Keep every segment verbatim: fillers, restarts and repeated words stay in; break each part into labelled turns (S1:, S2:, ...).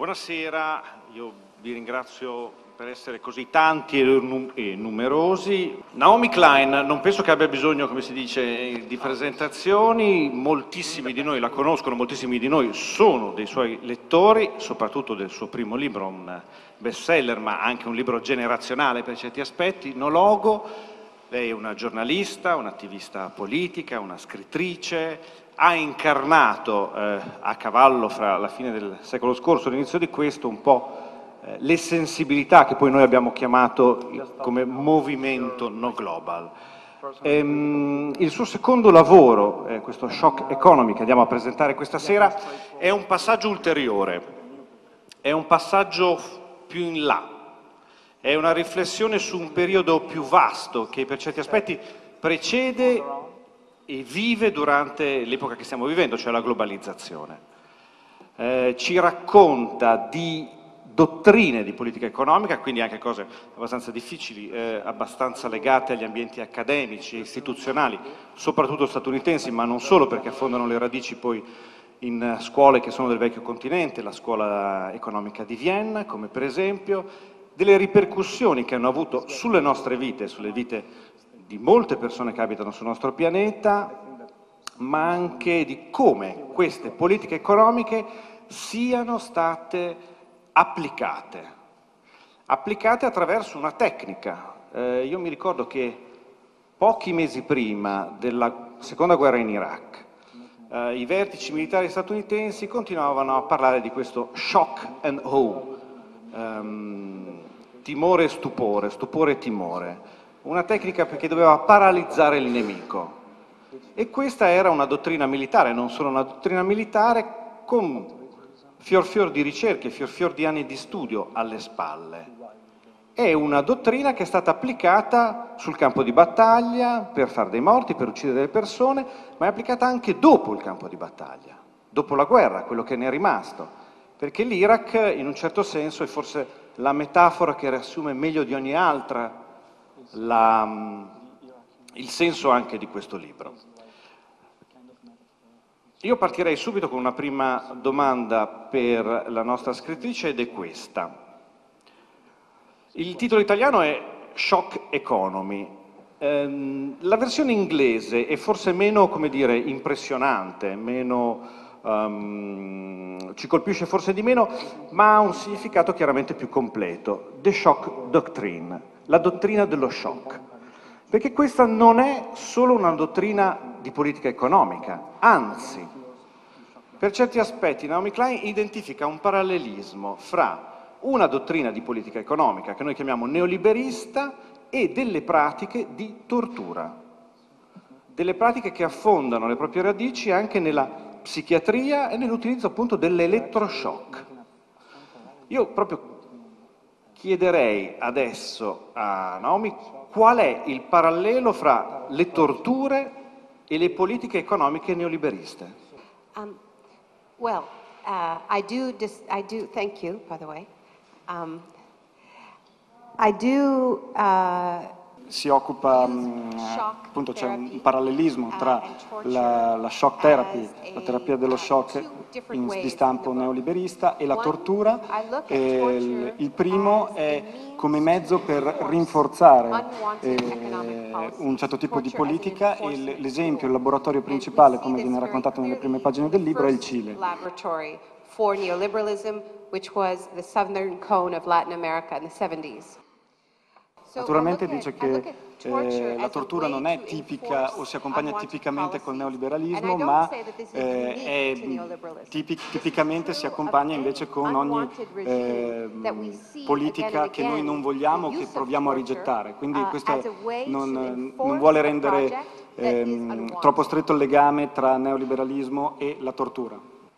S1: Buonasera, io vi ringrazio per essere così tanti e numerosi. Naomi Klein non penso che abbia bisogno, come si dice, di presentazioni, moltissimi di noi la conoscono, moltissimi di noi sono dei suoi lettori, soprattutto del suo primo libro, un bestseller, ma anche un libro generazionale per certi aspetti, No Logo. Lei è una giornalista, un'attivista politica, una scrittrice, ha incarnato eh, a cavallo fra la fine del secolo scorso e l'inizio di questo un po' eh, le sensibilità che poi noi abbiamo chiamato come movimento no global. Ehm, il suo secondo lavoro, eh, questo Shock Economy che andiamo a presentare questa sera, è un passaggio ulteriore, è un passaggio più in là, è una riflessione su un periodo più vasto che per certi aspetti precede e vive durante l'epoca che stiamo vivendo, cioè la globalizzazione. Eh, ci racconta di dottrine di politica economica, quindi anche cose abbastanza difficili, eh, abbastanza legate agli ambienti accademici e istituzionali, soprattutto statunitensi, ma non solo, perché affondano le radici poi in scuole che sono del vecchio continente, la scuola economica di Vienna, come per esempio, delle ripercussioni che hanno avuto sulle nostre vite, sulle vite di molte persone che abitano sul nostro pianeta, ma anche di come queste politiche economiche siano state applicate, applicate attraverso una tecnica. Eh, io mi ricordo che pochi mesi prima della seconda guerra in Iraq, eh, i vertici militari statunitensi continuavano a parlare di questo shock and awe, ehm, timore e stupore, stupore e timore. Una tecnica che doveva paralizzare il nemico. E questa era una dottrina militare, non solo una dottrina militare, con fior fior di ricerche, fior fior di anni di studio alle spalle. È una dottrina che è stata applicata sul campo di battaglia per fare dei morti, per uccidere delle persone, ma è applicata anche dopo il campo di battaglia, dopo la guerra, quello che ne è rimasto. Perché l'Iraq, in un certo senso, è forse la metafora che riassume meglio di ogni altra La, il senso anche di questo libro. Io partirei subito con una prima domanda per la nostra scrittrice ed è questa. Il titolo italiano è Shock Economy. Ehm, la versione inglese è forse meno, come dire, impressionante, meno, um, ci colpisce forse di meno, ma ha un significato chiaramente più completo. The Shock Doctrine. La dottrina dello shock, perché questa non è solo una dottrina di politica economica, anzi, per certi aspetti Naomi Klein identifica un parallelismo fra una dottrina di politica economica che noi chiamiamo neoliberista e delle pratiche di tortura, delle pratiche che affondano le proprie radici anche nella psichiatria e nell'utilizzo appunto dell'elettroshock. Io proprio chiederei adesso a Naomi qual è il parallelo fra le torture e le politiche economiche neoliberiste.
S2: Um, well, uh, I do, dis I do, thank you, by the way. Um, I do, uh,
S3: si occupa, mh, appunto c'è un parallelismo tra la, la shock therapy, la terapia dello shock in, di stampo neoliberista e la tortura. E il, il primo è come mezzo per rinforzare eh, un certo tipo di politica e l'esempio, il laboratorio principale, come viene raccontato nelle prime pagine del libro, è il Cile.
S2: For neoliberalism, which was the southern cone of Latin America in the seventies.
S3: Naturalmente dice che eh, la tortura non è tipica o si accompagna tipicamente col neoliberalismo, ma eh, è, tipic, tipicamente si accompagna invece con ogni eh, politica che noi non vogliamo, che proviamo a rigettare. Quindi questo non, non vuole rendere eh, troppo stretto il legame tra neoliberalismo e la tortura.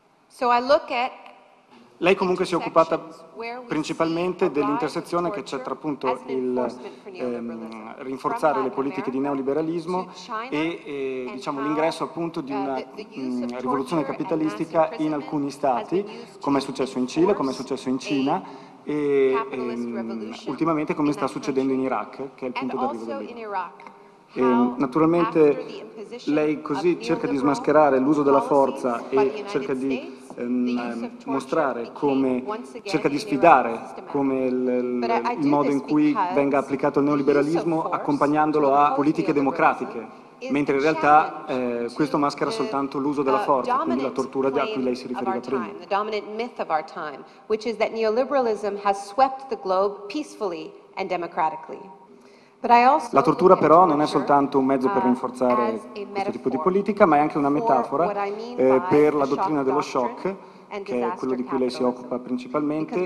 S3: Lei comunque si è occupata principalmente dell'intersezione che c'è tra appunto il ehm, rinforzare le politiche di neoliberalismo e eh, diciamo, l'ingresso appunto di una mh, rivoluzione capitalistica in alcuni stati, come è successo in Cile, come è successo in Cina e ehm, ultimamente come sta succedendo in Iraq, che è il punto d'arrivo del libro. E, naturalmente lei così cerca di smascherare l'uso della forza e cerca di ehm, mostrare come cerca di sfidare come il, il, il modo in cui venga applicato il neoliberalismo accompagnandolo a politiche democratiche, mentre in realtà eh, questo maschera soltanto l'uso della forza, quindi la tortura a cui lei si riferiva prima.
S2: The dominant myth of our time, which is that neoliberalism has swept the globe peacefully and democratically.
S3: La tortura però non è soltanto un mezzo per rinforzare questo tipo di politica, ma è anche una metafora eh, per la dottrina dello shock, che è quello di cui lei si occupa principalmente,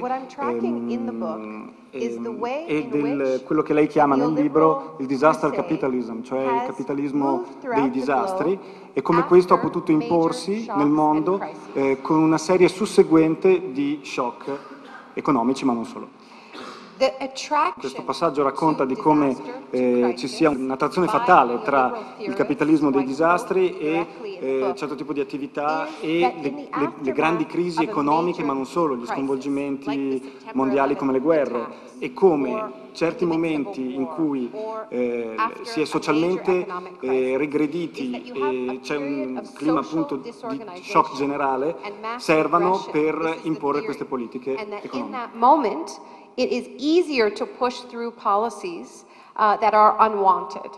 S3: ehm, ehm, e del, quello che lei chiama nel libro il disaster capitalism, cioè il capitalismo dei disastri, e come questo ha potuto imporsi nel mondo eh, con una serie susseguente di shock economici, ma non solo. Questo passaggio racconta di come eh, ci sia un'attrazione fatale tra il capitalismo dei disastri e eh, certo tipo di attività e le, le, le grandi crisi economiche, ma non solo, gli sconvolgimenti mondiali come le guerre, e come certi momenti in cui eh, si è socialmente eh, regrediti e c'è un clima appunto di shock generale, servano per imporre queste politiche economiche.
S2: It is easier to push through policies uh, that are unwanted.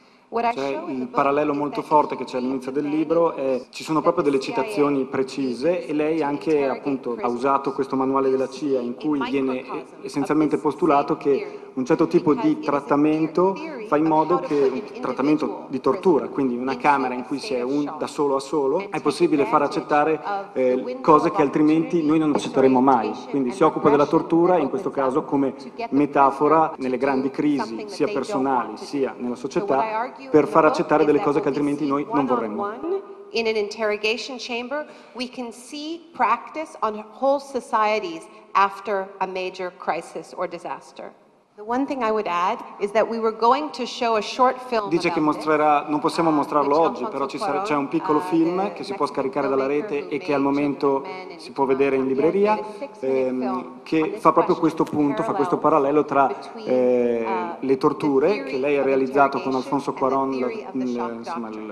S3: Cioè, il parallelo molto forte che c'è all'inizio del libro è ci sono proprio delle citazioni precise, e lei anche appunto ha usato questo manuale della C I A in cui viene essenzialmente postulato che un certo tipo di trattamento fa in modo che, un trattamento di tortura, quindi una camera in cui si è un, da solo a solo, è possibile far accettare eh, cose che altrimenti noi non accetteremo mai. Quindi si occupa della tortura, in questo caso come metafora nelle grandi crisi, sia personali sia nella società, per far accettare delle cose che altrimenti noi non vorremmo.
S2: In an interrogation chamber, we can see practice on whole societies after a major crisis or disaster. The one thing I would add is that we were going to show a short film.
S3: Dice che mostrerà, non possiamo mostrarlo oggi, però ci sarà, c'è un piccolo film che si può scaricare dalla rete e che al momento si può vedere in libreria, ehm, che fa proprio questo punto, fa questo parallelo tra eh, le torture che lei ha realizzato con Alfonso Cuarón, il, insomma, il,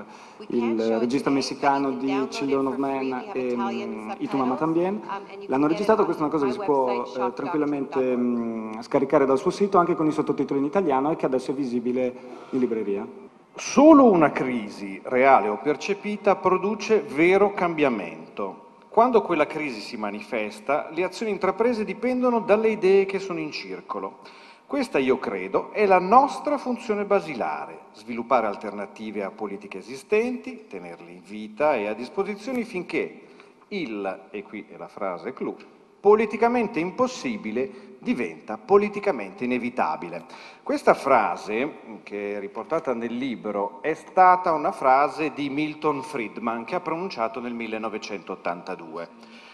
S3: il regista messicano di Children of Men e um, Y tu mamá también. L'hanno registrato, questa è una cosa che si può eh, tranquillamente um, scaricare dal suo sito, anche con i sottotitoli in italiano, e che adesso è visibile in libreria.
S1: Solo una crisi, reale o percepita, produce vero cambiamento. Quando quella crisi si manifesta, le azioni intraprese dipendono dalle idee che sono in circolo. Questa, io credo, è la nostra funzione basilare: sviluppare alternative a politiche esistenti, tenerle in vita e a disposizione finché il, e qui è la frase clou, politicamente impossibile diventa politicamente inevitabile. Questa frase, che è riportata nel libro, è stata una frase di Milton Friedman, che ha pronunciato nel millenovecentottantadue.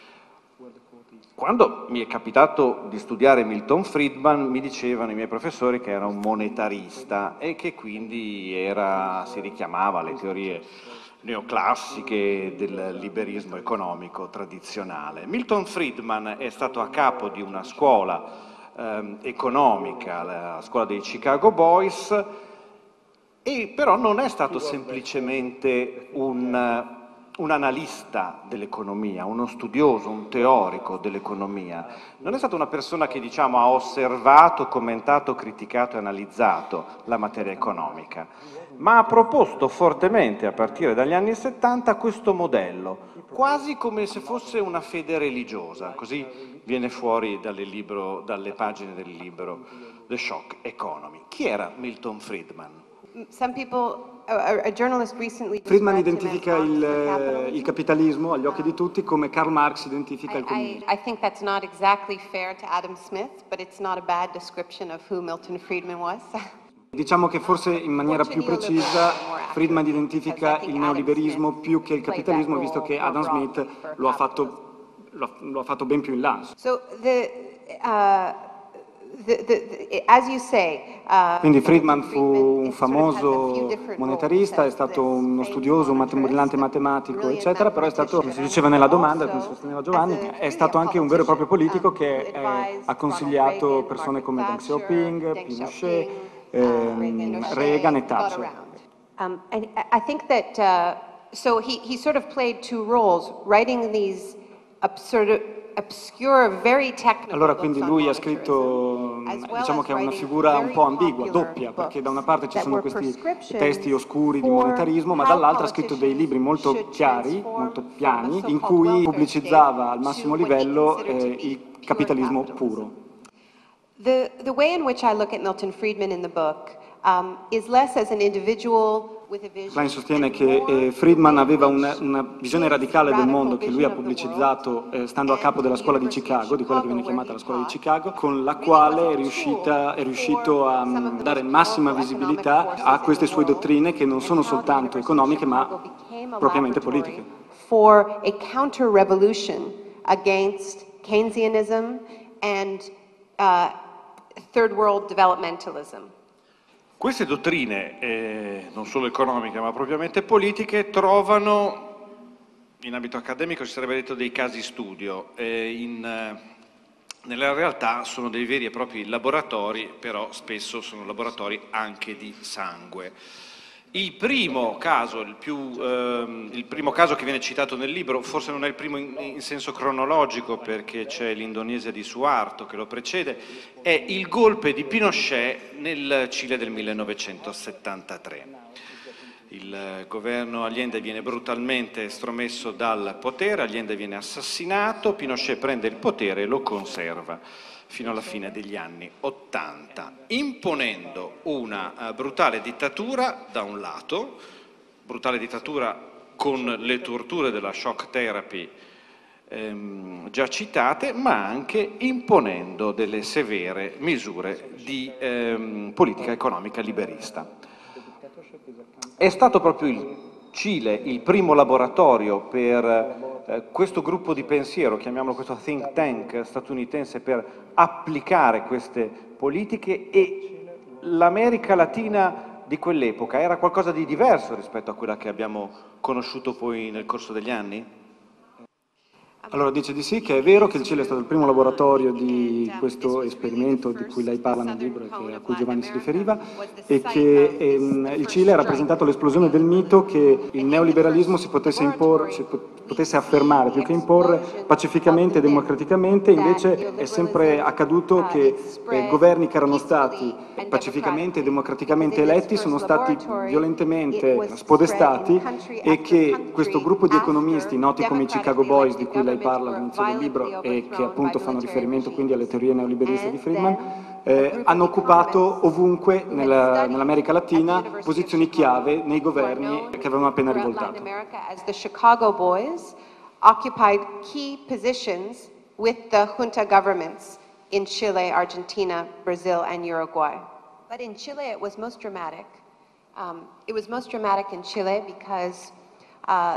S1: Quando mi è capitato di studiare Milton Friedman, mi dicevano i miei professori che era un monetarista e che quindi era, si richiamava alle teorie neoclassiche del liberismo economico tradizionale. Milton Friedman è stato a capo di una scuola eh, economica, la scuola dei Chicago Boys, e però non è stato semplicemente un, un analista dell'economia, uno studioso, un teorico dell'economia. Non è stata una persona che, diciamo, ha osservato, commentato, criticato e analizzato la materia economica, ma ha proposto fortemente, a partire dagli anni settanta, questo modello, quasi come se fosse una fede religiosa. Così viene fuori dalle, libro, dalle pagine del libro The Shock Economy. Chi era Milton Friedman?
S2: Some people, a, a journalist recently
S3: Friedman identifica il, il capitalismo agli occhi di tutti come Karl Marx identifica il comunismo.
S2: I, I think that's not exactly fair to Adam Smith, but it's not a bad description of who Milton Friedman was.
S3: Diciamo che forse in maniera più precisa Friedman identifica il neoliberismo più che il capitalismo, visto che Adam Smith lo ha fatto, lo ha, lo ha fatto ben più in là.
S2: So the, uh, the, the, as you say, uh,
S3: Quindi Friedman fu un famoso monetarista, è stato uno studioso, un brillante matematico, eccetera, però è stato, come si diceva nella domanda, come sosteneva Giovanni, è stato anche un vero e proprio politico che è, ha consigliato persone come Deng Xiaoping, Pinochet, Um, Reagan e Thatcher.
S2: Um, I think that uh, so he, he sort of played two roles, writing these absurd obscure, very technical.
S3: Allora quindi lui ha scritto, diciamo che è una figura un po' ambigua, doppia, perché da una parte ci sono questi testi oscuri di monetarismo, ma dall'altra ha scritto dei libri molto chiari, molto piani, in cui pubblicizzava al massimo livello eh, il capitalismo puro.
S2: The, the way in which I look at Milton Friedman in the book um, is less as an individual.
S3: Klein sostiene che eh, Friedman aveva una, una visione radicale del mondo che lui ha pubblicizzato eh, stando a capo della scuola di Chicago, di quella che viene chiamata la scuola di Chicago, con la quale è, riuscita, è riuscito a um, dare massima visibilità a queste sue dottrine che non sono soltanto economiche ma propriamente politiche.
S2: For a counter-revolution against Keynesianism and uh, third world developmentalism.
S1: Queste dottrine, eh, non solo economiche ma propriamente politiche, trovano, in ambito accademico si sarebbe detto dei casi studio, eh, in, eh, nella realtà sono dei veri e propri laboratori, però spesso sono laboratori anche di sangue. Il primo caso, il, più, ehm, il primo caso che viene citato nel libro, forse non è il primo in, in senso cronologico perché c'è l'Indonesia di Suharto che lo precede, è il golpe di Pinochet nel Cile del millenovecentosettantatré. Il governo Allende viene brutalmente estromesso dal potere, Allende viene assassinato, Pinochet prende il potere e lo conserva fino alla fine degli anni Ottanta, imponendo una uh, brutale dittatura da un lato, brutale dittatura con le torture della shock therapy ehm, già citate, ma anche imponendo delle severe misure di ehm, politica economica liberista. È stato proprio il Cile il primo laboratorio per eh, questo gruppo di pensiero, chiamiamolo questo think tank statunitense, per applicare queste politiche, e l'America Latina di quell'epoca era qualcosa di diverso rispetto a quella che abbiamo conosciuto poi nel corso degli anni?
S3: Allora dice di sì, che è vero che il Cile è stato il primo laboratorio di questo esperimento di cui lei parla nel libro e che, a cui Giovanni si riferiva, e che ehm, il Cile ha rappresentato l'esplosione del mito che il neoliberalismo si potesse imporre, si potesse affermare più che imporre pacificamente e democraticamente. Invece è sempre accaduto che eh, governi che erano stati pacificamente e democraticamente eletti sono stati violentemente spodestati, e che questo gruppo di economisti noti come i Chicago Boys, di cui lei parla all'inizio del libro e che appunto fanno riferimento quindi alle teorie neoliberiste di Friedman, eh, hanno occupato ovunque nella, nell'America Latina posizioni chiave nei governi che avevano appena rivoltato.
S2: The Chicago Boys occupied key positions with the junta governments in Chile, Argentina, Brazil and Uruguay. But in Chile it was most dramatic. Um, it was most dramatic in Chile because uh,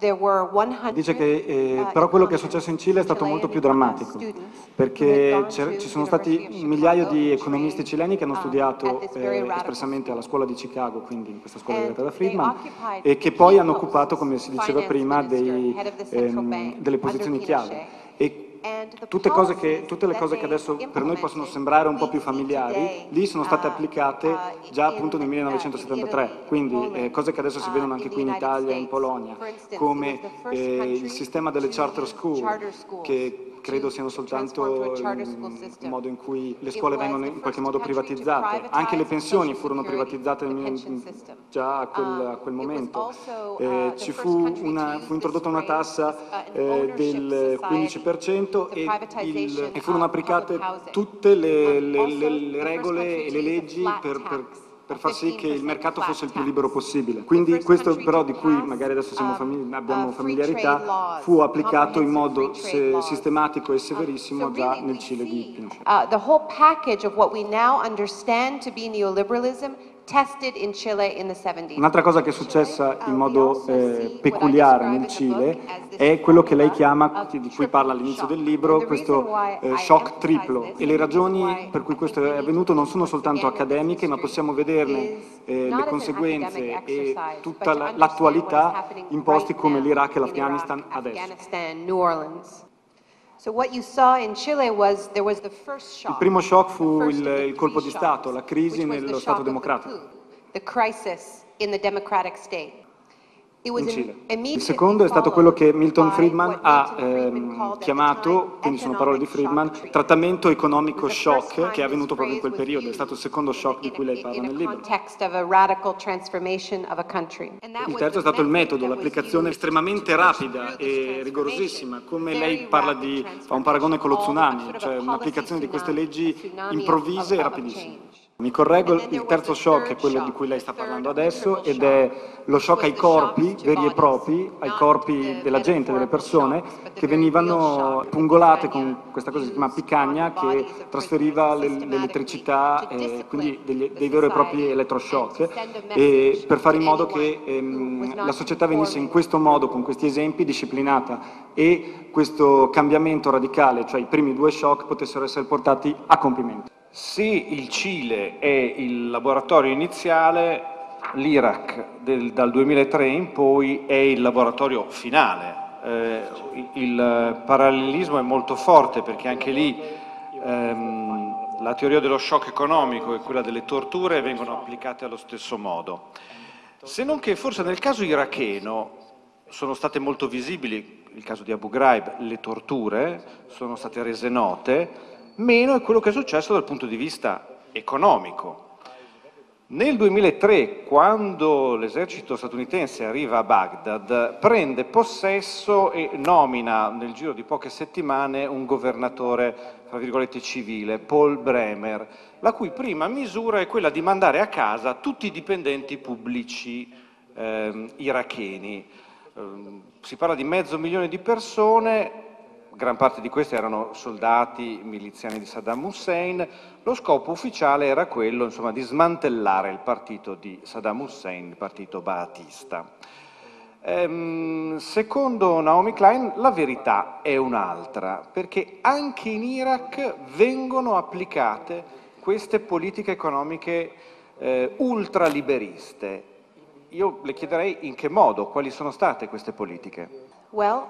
S3: Dice che eh, però quello che è successo in Cile è stato molto più drammatico, perché ci sono stati migliaia di economisti cileni che hanno studiato eh, espressamente alla scuola di Chicago, quindi in questa scuola diretta da Friedman, e che poi hanno occupato, come si diceva prima, dei, ehm, delle posizioni chiave. E tutte, cose che, tutte le cose che adesso per noi possono sembrare un po' più familiari, lì sono state applicate già appunto nel millenovecentosettantatré, quindi eh, cose che adesso si vedono anche qui in Italia e in Polonia, come eh, il sistema delle charter school, che credo siano soltanto il modo in cui le scuole vengono in qualche modo privatizzate. Anche le pensioni furono privatizzate già a quel, a quel momento. Eh, ci fu, una, fu introdotta una tassa eh, del quindici per cento e, il, e furono applicate tutte le, le, le, le regole e le leggi per, per per far sì che il mercato fosse il più libero possibile. Quindi questo però, di cui magari adesso siamo famig- abbiamo familiarità, fu applicato in modo se- sistematico e severissimo già nel Cile di Pinochet.
S2: Uh, the whole package of what we now understand to be neoliberalism tested in Chile in the seventies.
S3: Un'altra cosa che è successa in modo eh, peculiare nel Cile è quello che lei chiama, di cui parla all'inizio del libro, questo eh, shock triplo, e le ragioni per cui questo è avvenuto non sono soltanto accademiche, ma possiamo vederne eh, le conseguenze e tutta la, l'attualità in posti come l'Iraq e l'Afghanistan adesso. Il primo shock fu il, il colpo di Stato, la crisi nello Stato democratico. in Cile. Il secondo è stato quello che Milton Friedman ha ehm, chiamato, quindi sono parole di Friedman, trattamento economico shock, che è avvenuto proprio in quel periodo, è stato il secondo shock di cui lei parla nel libro. Il terzo è stato il metodo, l'applicazione estremamente rapida e rigorosissima, come lei parla di, fa un paragone con lo tsunami, cioè un'applicazione di queste leggi improvvise e rapidissime. Mi correggo, il terzo shock è quello di cui lei sta parlando adesso ed è lo shock ai corpi veri e propri, ai corpi della gente, delle persone, che venivano pungolate con questa cosa che si chiama picagna, che trasferiva l'elettricità e quindi degli, dei veri e propri elettroshock, e per fare in modo che ehm, la società venisse in questo modo, con questi esempi, disciplinata e questo cambiamento radicale, cioè i primi due shock, potessero essere portati a compimento.
S1: Sì, il Cile è il laboratorio iniziale, l'Iraq dal duemilatré in poi è il laboratorio finale. Eh, il parallelismo è molto forte perché anche lì ehm, la teoria dello shock economico e quella delle torture vengono applicate allo stesso modo. Se non che forse nel caso iracheno sono state molto visibili, il caso di Abu Ghraib, le torture sono state rese note, meno è quello che è successo dal punto di vista economico. Nel duemilatré, quando l'esercito statunitense arriva a Baghdad, prende possesso e nomina nel giro di poche settimane un governatore, tra virgolette, civile, Paul Bremer, la cui prima misura è quella di mandare a casa tutti i dipendenti pubblici eh, iracheni. Eh, si parla di mezzo milione di persone. Gran parte di questi erano soldati miliziani di Saddam Hussein. Lo scopo ufficiale era quello, insomma, di smantellare il partito di Saddam Hussein, il partito ba'athista. Ehm, secondo Naomi Klein la verità è un'altra, perché anche in Iraq vengono applicate queste politiche economiche eh, ultraliberiste. Io le chiederei in che modo, quali sono state queste politiche?
S2: Well,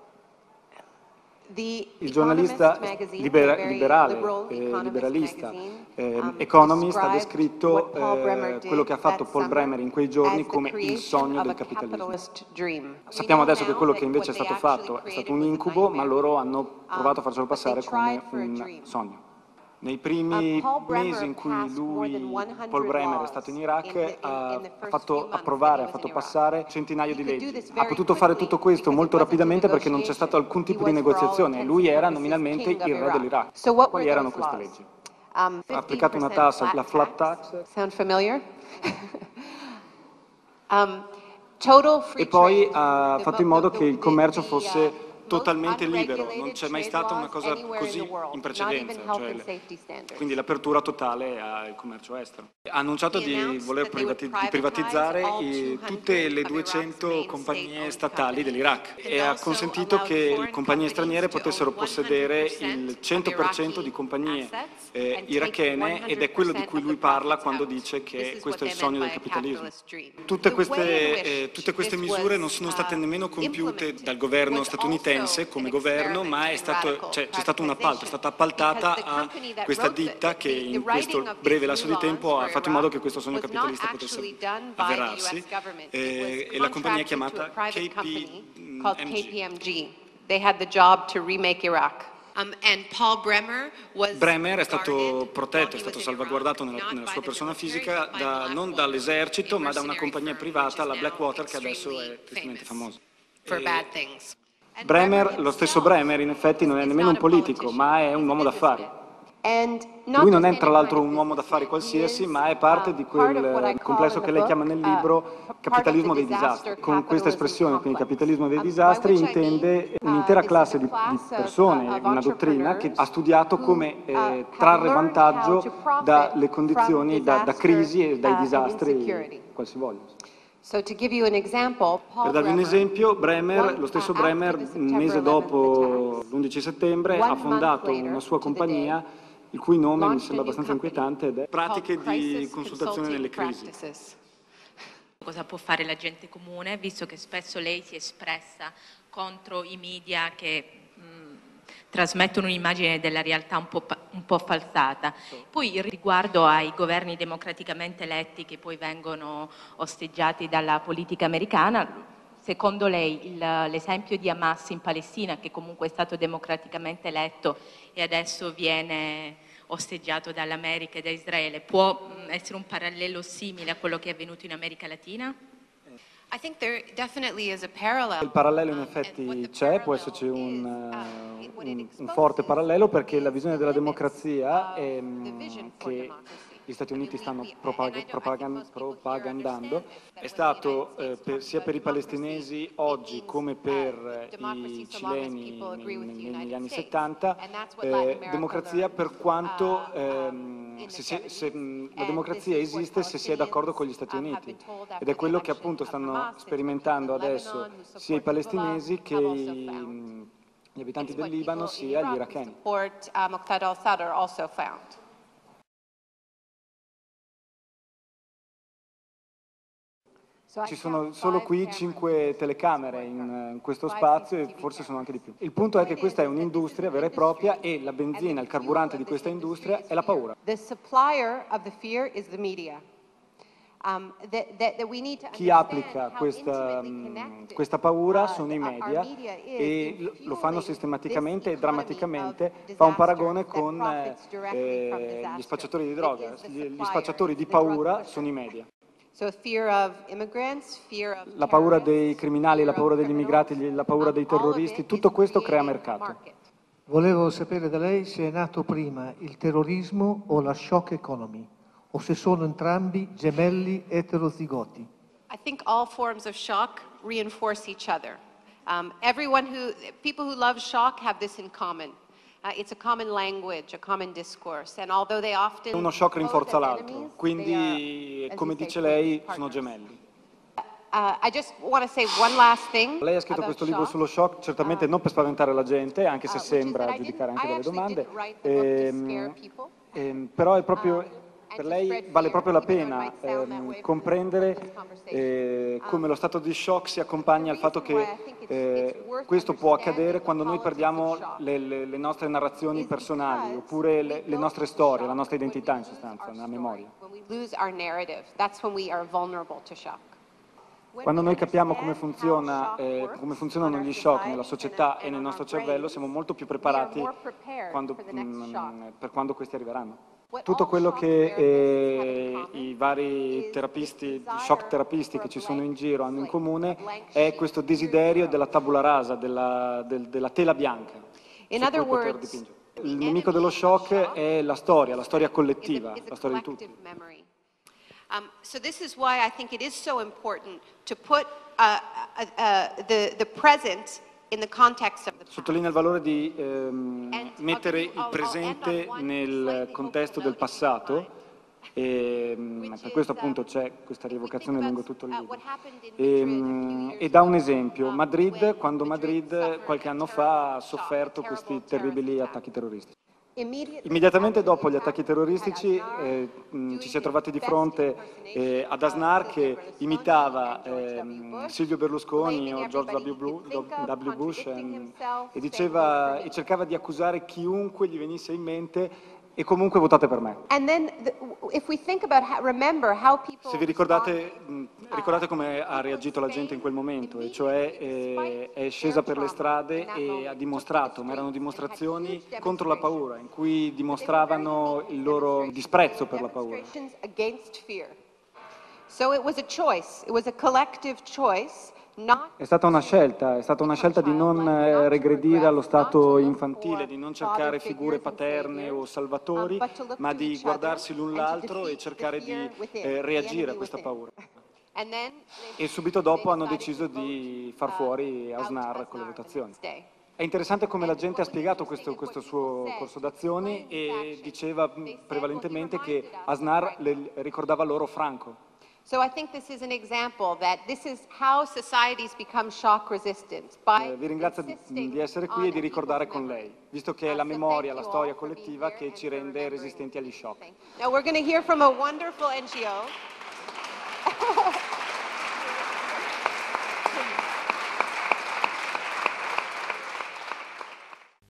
S3: il giornalista libera, liberale, eh, liberalista, eh, Economist ha descritto eh, quello che ha fatto Paul Bremer in quei giorni come il sogno del capitalismo. Sappiamo adesso che quello che invece è stato fatto è stato un incubo, ma loro hanno provato a farcelo passare come un sogno. Nei primi mesi in cui lui, Paul Bremer, è stato in Iraq, ha fatto approvare, ha fatto passare centinaia di leggi. Ha potuto fare tutto questo molto rapidamente perché non c'è stato alcun tipo di negoziazione. Lui era nominalmente il re dell'Iraq. Quali erano queste leggi? Ha applicato una tassa, la flat tax.
S2: Sound familiar?
S3: E poi ha fatto in modo che il commercio fosse totalmente libero, non c'è mai stata una cosa così in precedenza, cioè, quindi l'apertura totale al commercio estero. Ha annunciato di voler privati di privatizzare i, tutte le duecento compagnie statali dell'Iraq e ha consentito che le compagnie straniere potessero possedere il cento per cento di compagnie eh, irachene, ed è quello di cui lui parla quando dice che questo è il sogno del capitalismo. Tutte queste, eh, tutte queste misure non sono state nemmeno compiute dal governo statunitense come governo, ma è stato, cioè, c'è stato un appalto, è stata appaltata a questa ditta che in questo breve lasso di tempo ha fatto in modo che questo sogno capitalista potesse avverarsi, eh, e la compagnia è chiamata K P M G.
S2: They had the job to remake Iraq. Um, and Paul Bremer, was
S3: Bremer è stato protetto, è stato salvaguardato nella, nella sua persona fisica da, non dall'esercito ma da una compagnia privata, la Blackwater, che adesso è tristemente famosa. E Bremer, lo stesso Bremer, in effetti non è nemmeno un politico, ma è un uomo d'affari. Lui non è tra l'altro un uomo d'affari qualsiasi, ma è parte di quel complesso che lei chiama nel libro capitalismo dei disastri. Con questa espressione, quindi capitalismo dei disastri, intende un'intera classe di, di persone, una dottrina che ha studiato come eh, trarre vantaggio dalle condizioni, da, da crisi e dai disastri qualsivoglia.
S2: So to give you an example, Paul
S3: per darvi un esempio, Bremer, lo stesso Bremer, un mese dopo l'undici settembre, ha fondato una sua compagnia, il cui nome mi sembra abbastanza inquietante, ed è Pratiche di consultazione nelle crisi.
S4: Cosa può fare la gente comune, visto che spesso lei si è espressa contro i media che trasmettono un'immagine della realtà un po', un po' falsata. Poi riguardo ai governi democraticamente eletti che poi vengono osteggiati dalla politica americana, secondo lei l'esempio di Hamas in Palestina, che comunque è stato democraticamente eletto e adesso viene osteggiato dall'America e da Israele, può essere un parallelo simile a quello che è avvenuto in America Latina?
S2: I think there definitely is a parallel.
S3: Il parallelo in effetti c'è, può esserci un, uh, un, un forte parallelo, perché la visione della democrazia è, che gli Stati Uniti stanno propag propagand propagandando è stato eh, per, sia per i palestinesi oggi come per i cileni negli anni settanta, eh, democrazia per quanto ehm, se si, se, la democrazia esiste se si è d'accordo con gli Stati Uniti, ed è quello che appunto stanno sperimentando adesso sia i palestinesi che i, gli abitanti del Libano sia gli iracheni. Ci sono solo qui cinque telecamere in, in questo spazio e forse sono anche di più. Il punto è che questa è un'industria vera e propria e la benzina, il carburante di questa industria è la paura. Chi applica questa, questa paura sono i media e lo fanno sistematicamente e drammaticamente. Fa un paragone con eh, gli spacciatori di droga. Gli spacciatori di paura sono i media. La paura dei criminali, la paura degli immigrati, la paura dei terroristi, tutto questo crea mercato.
S5: Volevo sapere da lei se è nato prima il terrorismo o la shock economy, o se sono entrambi gemelli eterozigoti.
S2: I think all forms of shock reinforce each other. Um, everyone who, people who love shock have this in common. Uh, it's a common language, a common discourse, and although they often
S3: uno shock rinforza l'altro, quindi come dice lei sono gemelli.
S2: Uh, I just want to say one last thing.
S3: Lei ha scritto questo libro sullo shock, certamente non per spaventare la gente, anche se sembra a giudicare anche dalle domande, ehm, ehm, però è proprio per lei vale proprio la pena ehm, comprendere eh, come lo stato di shock si accompagna al fatto che eh, questo può accadere quando noi perdiamo le, le, le nostre narrazioni personali, oppure le, le nostre storie, la nostra identità in sostanza, la memoria. Quando noi capiamo come, funziona, eh, come funzionano gli shock nella società e nel nostro cervello, siamo molto più preparati quando, mh, per quando questi arriveranno. Tutto quello che eh, i vari terapisti, shock terapisti che ci sono in giro hanno in comune è questo desiderio della tabula rasa, della, del, della tela bianca, su cui poter dipingere. Il nemico dello shock è la storia, la storia collettiva, la storia di tutti.
S2: Um, so this is why I think it is so important to put uh, uh, uh, the, the present in the context of the past.
S3: Sottolinea il valore di ehm, mettere il presente nel contesto del passato, e per questo appunto c'è questa rievocazione lungo tutto il libro. E, e dà un esempio, Madrid, quando Madrid qualche anno fa ha sofferto questi terribili attacchi terroristici. Immediatamente dopo gli attacchi terroristici eh, mh, ci si è trovati di fronte eh, ad Aznar che imitava eh, Silvio Berlusconi o George W. Bush e, e, diceva, e cercava di accusare chiunque gli venisse in mente e comunque votate per me. Se vi ricordate, ricordate come ha reagito la gente in quel momento, e cioè eh, è scesa per le strade e ha dimostrato, ma erano dimostrazioni contro la paura, in cui dimostravano il loro disprezzo per la paura.
S2: So it was a choice, it was a collective choice.
S3: È stata una scelta, è stata una scelta di non eh, regredire allo stato infantile, di non cercare figure paterne o salvatori, ma di guardarsi l'un l'altro e cercare di eh, reagire a questa paura. E subito dopo hanno deciso di far fuori Aznar con le votazioni. È interessante come la gente ha spiegato questo, questo suo corso d'azioni e diceva prevalentemente che Aznar le ricordava loro Franco.
S2: So I think this is an example that this is how societies become shock resistant. By
S3: eh, vi ringrazio di, di essere qui e di ricordare con lei, visto che è la memoria, la storia collettiva che ci rende resistenti agli shock.
S2: Now we're going to hear from a wonderful N G O.